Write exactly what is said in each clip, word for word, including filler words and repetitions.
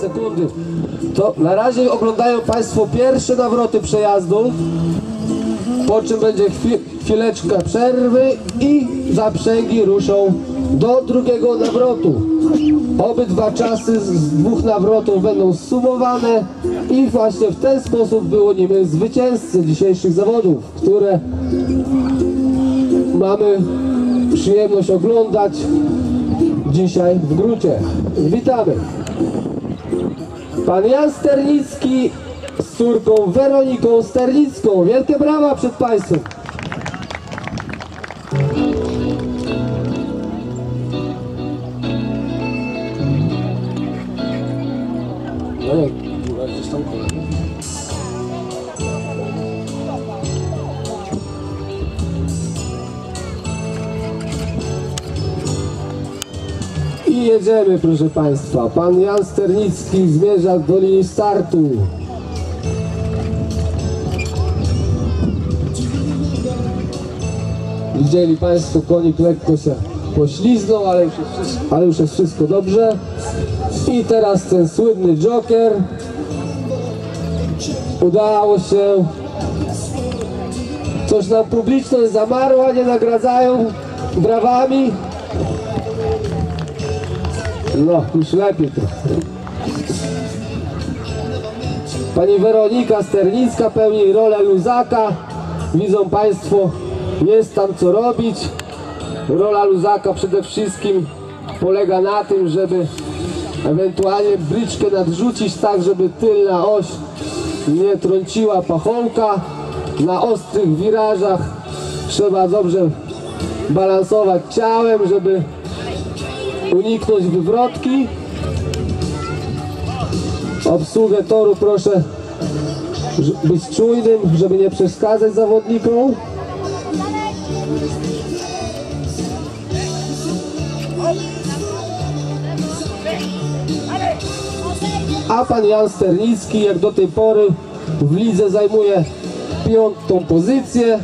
sekundy. To na razie oglądają Państwo pierwsze nawroty przejazdów, po czym będzie chwi chwileczka przerwy i zaprzęgi ruszą do drugiego nawrotu. Obydwa czasy z dwóch nawrotów będą zsumowane i właśnie w ten sposób wyłonimy zwycięzcę dzisiejszych zawodów, które mamy przyjemność oglądać dzisiaj w Grucie. Witamy! Pan Jan Sternicki z córką Weroniką Sternicką. Wielkie brawa przed Państwem! No nie, gdzieś tam I jedziemy, proszę Państwa. Pan Jan Sternicki zmierza do linii startu. Widzieli Państwo, konik lekko się pośliznął, ale już jest wszystko, ale już jest wszystko dobrze. I teraz ten słynny joker. Udało się. Coś nam publiczność zamarła, nie nagradzają brawami. No, już lepiej to. Pani Weronika Sternicka pełni rolę luzaka. Widzą Państwo, jest tam co robić. Rola luzaka przede wszystkim polega na tym, żeby ewentualnie bryczkę nadrzucić tak, żeby tylna oś nie trąciła pachołka. Na ostrych wirażach trzeba dobrze balansować ciałem, żeby uniknąć wywrotki. Obsługę toru proszę być czujnym, żeby nie przeszkadzać zawodnikom. A pan Jan Sternicki jak do tej pory w lidze zajmuje piątą pozycję.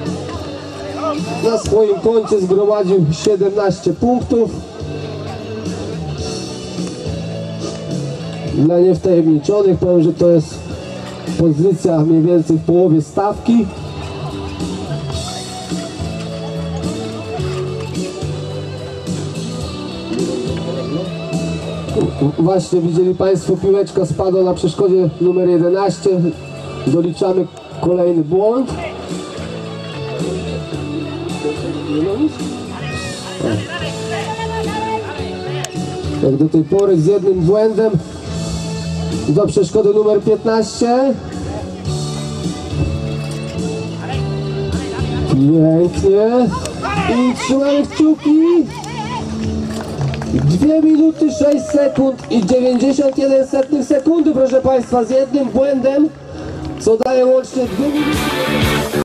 Na swoim koncie zgromadził siedemnaście punktów. Dla niewtajemniczonych powiem, że to jest pozycja mniej więcej w połowie stawki. Właśnie widzieli Państwo, piłeczka spadła na przeszkodzie numer jedenaście. Doliczamy kolejny błąd. Jak do tej pory z jednym błędem do przeszkody numer piętnaście. Pięknie. I trzymamy kciuki. dwie minuty sześć sekund i dziewięćdziesiąt jeden setnych sekundy, proszę Państwa, z jednym błędem, co daje łącznie dwie minuty.